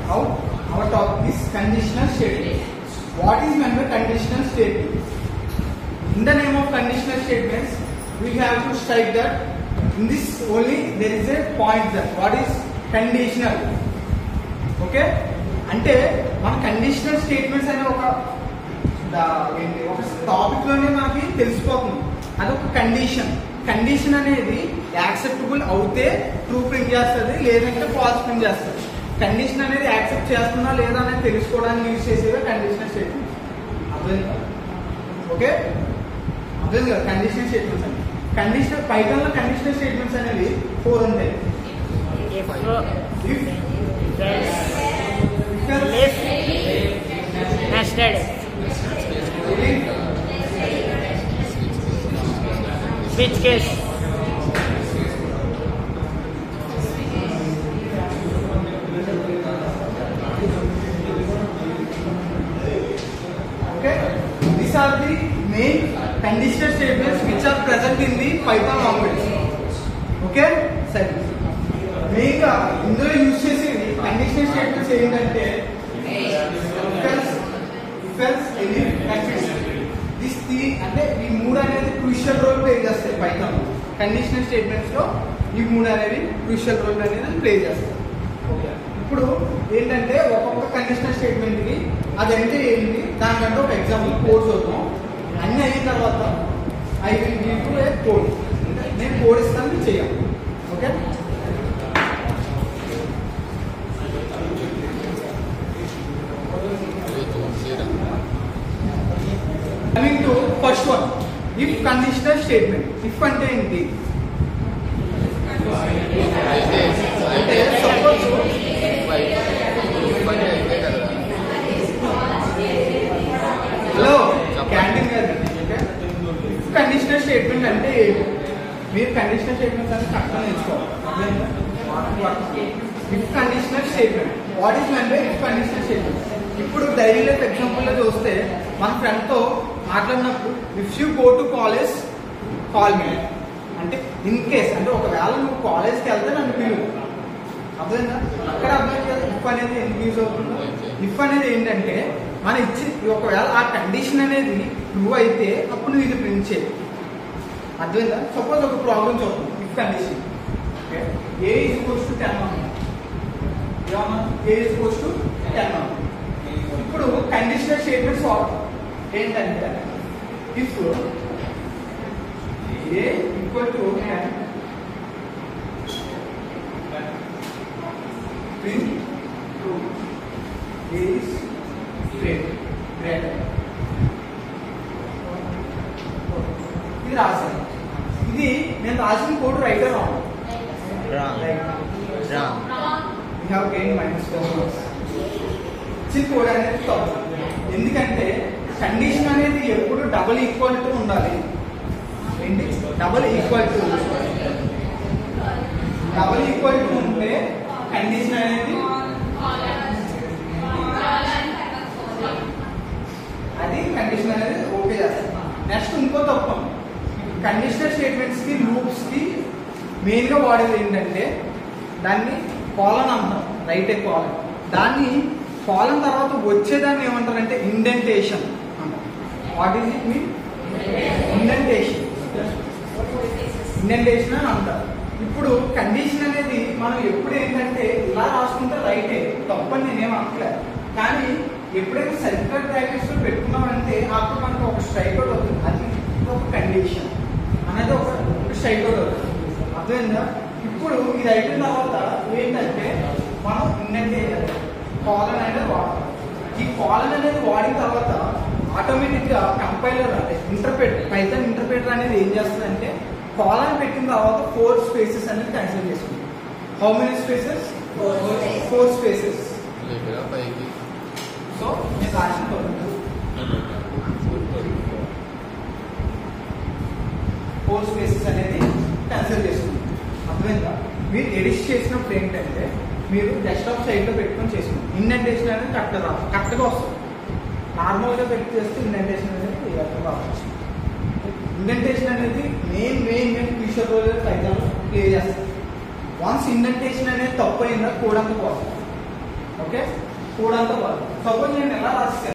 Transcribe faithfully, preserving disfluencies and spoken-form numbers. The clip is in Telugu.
Now our topic is conditional statement. What is meant by conditional statement? In the name of conditional statements, we have to strike that in this only there is a point that what is conditional. Okay? అంటే మన కండిషనల్ స్టేట్మెంట్స్ అనే ఒక ఏంటి ఒక టాపిక్ లోనే మనకి తెలిసిపోతుంది. అదొక కండిషన్. కండిషన్ అనేది యాక్సెప్టబుల్ అవుతే ట్రూ ప్రింట్ చేస్తుంది, లేదంటే ఫాల్స్ ప్రింట్ చేస్తుంది. కండిషన్ అనేది యాక్సెప్ట్ చేస్తున్నా లేదా అనేది తెలుసుకోవడానికి యూజ్ చేసేవే కండిషనల్ స్టేట్మెంట్స్. అర్థం కదా? ఓకే, అర్థం కదా కండిషనల్ స్టేట్మెంట్స్ అంటే. కండిషనల్ పైథాన్ లో కండిషనల్ స్టేట్మెంట్స్ అనేవి ఫోర్ ఉంటాయి. Switch case. Okay, these are the main conditional statements which are present in the Python language. Okay, సరే మెయిన్ గా ఇందులో యూజ్ చేసేది కండిషనల్ స్టేట్మెంట్స్ ఏంటంటే దిస్ ది అంటే ఈ మూడు అనేది క్రూషియల్ రోల్ ప్లే చేస్తాయి పైథాన్ లో. కండిషనల్ స్టేట్మెంట్స్ లో ఈ మూడు అనేవి క్రూషియల్ రోల్ అనేది ప్లే చేస్తాయి. ఓకే, ఇప్పుడు ఏంటంటే ఒక్కొక్క కండిషనల్ స్టేట్మెంట్ కి అదంటే ఏంటి దానికంటే ఒక ఎగ్జాంపుల్ కోడ్ చూద్దాం. అన్ని అయిన తర్వాత I will give you a code. నేను కోడ్ ఇస్తాను, మీరు చేయాలి. Okay, coming to first one, if conditional statement. If అంటే ఏంటి అంటే సపోజ్ హలో క్యాంటీన్ గారు, ఇఫ్ కండిషనల్ స్టేట్మెంట్ అంటే ఏంటి? మీరు కండిషనల్ స్టేట్మెంట్స్ అంటే కరెక్ట్గా నేర్చుకోవాలి. If conditional statement what is mean by if conditional statement? ఇప్పుడు డైలీ లైఫ్ ఎగ్జాంపుల్ లో చూస్తే మన ఫ్రెండ్ తో మాట్లాడినప్పుడు if you go to college call me అంటే ఇన్ కేస్ అంటే ఒకవేళ నువ్వు కాలేజ్కి వెళ్తే నన్ను పిలువు. అర్థమైందా? అక్కడ అర్థం కదా ఇఫ్ అనేది ఎందుకు యూజ్ అవుతుందో. ఇఫ్ అనేది ఏంటంటే మన ఇచ్చి ఒకవేళ ఆ కండిషన్ అనేది ట్రూ అయితే అప్పుడు నువ్వు ఇది ప్రింట్ చేయాలి. అర్థమైందా? సపోజ్ ఒక ప్రాబ్లం చూద్దాం. If condition A is equals to ten అన్నా, A is equals to ten అన్నా. ఇప్పుడు కండిషనల్ స్టేట్మెంట్స్ ఏంటంటే if A equal to ten print true, A is greater. ఇది రాశాను. ఇది నేను రాసిన code right or wrong? We have gain minus four marks. ఇచ్చిన కోడ్ అనేది తప్పు. ఎందుకంటే కండిషన్ అనేది ఎప్పుడు డబుల్ ఈక్వల్ టు ఉండాలి. ఏంటి double equal to? Double equal to ఉంటే కండిషన్ అనేది అది కండిషన్ అనేది ఓకే చేస్తాం. నెక్స్ట్ ఇంకో తప్పు, కండిషనల్ స్టేట్మెంట్స్ కి లూప్స్ కి మెయిన్ గా వాడేది ఏంటంటే దాన్ని కాలన్ అంటాం. Right A colon. దాన్ని కాలన్ తర్వాత వచ్చేదాన్ని ఏమంటారంటే ఇండెంటేషన్ అంటారు. What is it mean? Indentation. Indentation అని అంటారు. ఇప్పుడు కండిషన్ అనేది మనం ఎప్పుడు ఏంటంటే ఇలా రాసుకుంటే రైటే, తప్పని నేనేం అనట్లేదు. కానీ ఎప్పుడైతే సర్క్యులర్ బ్రాకెట్స్ లో పెట్టుకున్నామంటే అప్పుడు మనకు ఒక స్ట్రైక్ అవుట్ అవుతుంది. అది ఒక కండిషన్ అనేది ఒక స్ట్రైక్ అవుట్ అవుతుంది. అర్థమైందా? ఇప్పుడు ఇది అయిపోయిన తర్వాత ఏంటంటే మనం ఇండెంటేషన్ కాలన్ అనేది వాడతాం. ఈ కాలన్ అనేది వాడిన తర్వాత ఆటోమేటిక్ గా కంపైలర్ ఇంటర్ప్రెట్ పైథాన్ ఇంటర్ప్రెటర్ అనేది ఏం చేస్తుందంటే కాలన్ పెట్టిన తర్వాత ఫోర్ స్పేసెస్ అనేది కన్సిడర్ చేసుకుంటాం. How many spaces? Four spaces. So నేను రాసిన ఫోర్ స్పేసెస్ అనేది కన్సిడర్ చేసుకుంటాం. అర్థమైందా? మీరు ఎడిట్ చేసినప్పుడు ఏంటంటే మీరు డెస్క్టాప్ సైడ్ లో పెట్టుకొని చేసుకుంటాం. ఇండెంటేషన్ అనేది కరెక్ట్ రా కరెక్ట్గా వస్తుంది. నార్మల్ గా పెట్టి చేస్తే ఇండెంటేషన్ అనేది రావచ్చు. ఇండెంటేషన్ అనేది main main main future role Python play చేస్తుంది. వన్స్ ఇండెంటేషన్ అనేది తప్పు అయిందా కోడ్ అంతా పోతుంది. ఓకే, కోడ్ అంతా వాళ్ళు సపోజ్ నేను ఎలా రాస్తాను